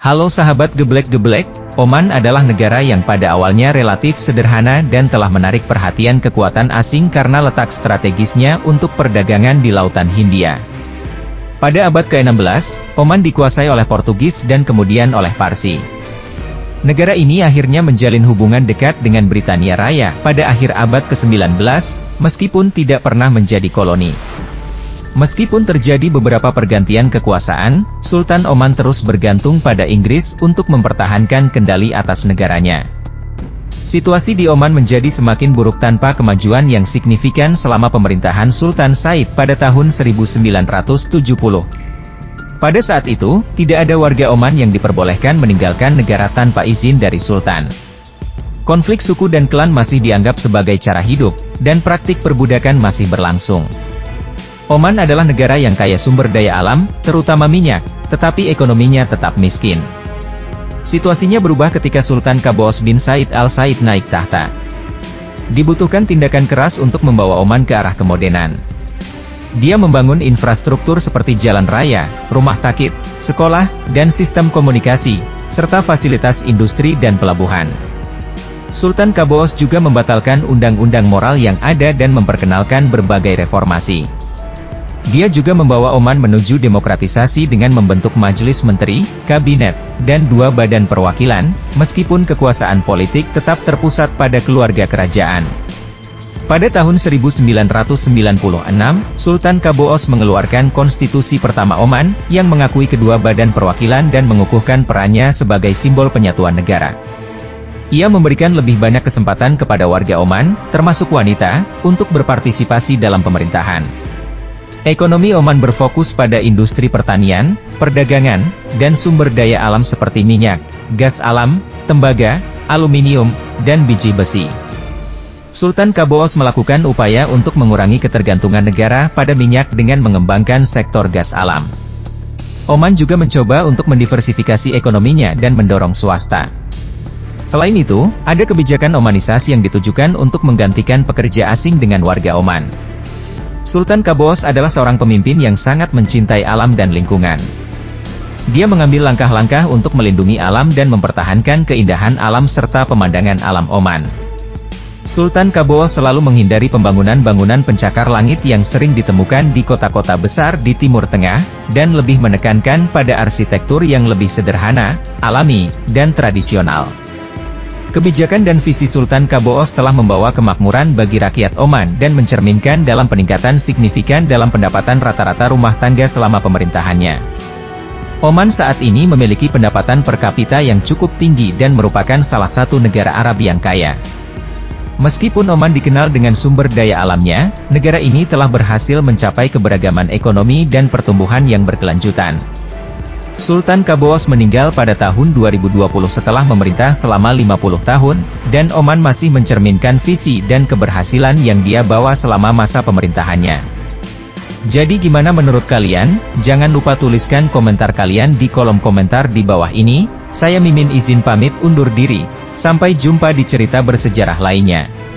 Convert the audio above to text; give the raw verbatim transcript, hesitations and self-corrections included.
Halo sahabat geblek-geblek, Oman adalah negara yang pada awalnya relatif sederhana dan telah menarik perhatian kekuatan asing karena letak strategisnya untuk perdagangan di Lautan Hindia. Pada abad ke enam belas, Oman dikuasai oleh Portugis dan kemudian oleh Parsi. Negara ini akhirnya menjalin hubungan dekat dengan Britania Raya pada akhir abad ke sembilan belas, meskipun tidak pernah menjadi koloni. Meskipun terjadi beberapa pergantian kekuasaan, Sultan Oman terus bergantung pada Inggris untuk mempertahankan kendali atas negaranya. Situasi di Oman menjadi semakin buruk tanpa kemajuan yang signifikan selama pemerintahan Sultan Said pada tahun seribu sembilan ratus tujuh puluh. Pada saat itu, tidak ada warga Oman yang diperbolehkan meninggalkan negara tanpa izin dari Sultan. Konflik suku dan klan masih dianggap sebagai cara hidup, dan praktik perbudakan masih berlangsung. Oman adalah negara yang kaya sumber daya alam, terutama minyak, tetapi ekonominya tetap miskin. Situasinya berubah ketika Sultan Qaboos bin Said Al Said naik tahta. Dibutuhkan tindakan keras untuk membawa Oman ke arah kemodernan. Dia membangun infrastruktur seperti jalan raya, rumah sakit, sekolah, dan sistem komunikasi, serta fasilitas industri dan pelabuhan. Sultan Qaboos juga membatalkan undang-undang moral yang ada dan memperkenalkan berbagai reformasi. Dia juga membawa Oman menuju demokratisasi dengan membentuk majelis menteri, kabinet, dan dua badan perwakilan, meskipun kekuasaan politik tetap terpusat pada keluarga kerajaan. Pada tahun seribu sembilan ratus sembilan puluh enam, Sultan Qaboos mengeluarkan konstitusi pertama Oman, yang mengakui kedua badan perwakilan dan mengukuhkan perannya sebagai simbol penyatuan negara. Ia memberikan lebih banyak kesempatan kepada warga Oman, termasuk wanita, untuk berpartisipasi dalam pemerintahan. Ekonomi Oman berfokus pada industri pertanian, perdagangan, dan sumber daya alam seperti minyak, gas alam, tembaga, aluminium, dan biji besi. Sultan Qaboos melakukan upaya untuk mengurangi ketergantungan negara pada minyak dengan mengembangkan sektor gas alam. Oman juga mencoba untuk mendiversifikasi ekonominya dan mendorong swasta. Selain itu, ada kebijakan Omanisasi yang ditujukan untuk menggantikan pekerja asing dengan warga Oman. Sultan Qaboos adalah seorang pemimpin yang sangat mencintai alam dan lingkungan. Dia mengambil langkah-langkah untuk melindungi alam dan mempertahankan keindahan alam serta pemandangan alam Oman. Sultan Qaboos selalu menghindari pembangunan bangunan pencakar langit yang sering ditemukan di kota-kota besar di Timur Tengah, dan lebih menekankan pada arsitektur yang lebih sederhana, alami, dan tradisional. Kebijakan dan visi Sultan Qaboos telah membawa kemakmuran bagi rakyat Oman dan mencerminkan dalam peningkatan signifikan dalam pendapatan rata-rata rumah tangga selama pemerintahannya. Oman saat ini memiliki pendapatan per kapita yang cukup tinggi dan merupakan salah satu negara Arab yang kaya. Meskipun Oman dikenal dengan sumber daya alamnya, negara ini telah berhasil mencapai keberagaman ekonomi dan pertumbuhan yang berkelanjutan. Sultan Qaboos meninggal pada tahun dua ribu dua puluh setelah memerintah selama lima puluh tahun, dan Oman masih mencerminkan visi dan keberhasilan yang dia bawa selama masa pemerintahannya. Jadi gimana menurut kalian? Jangan lupa tuliskan komentar kalian di kolom komentar di bawah ini. Saya Mimin izin pamit undur diri. Sampai jumpa di cerita bersejarah lainnya.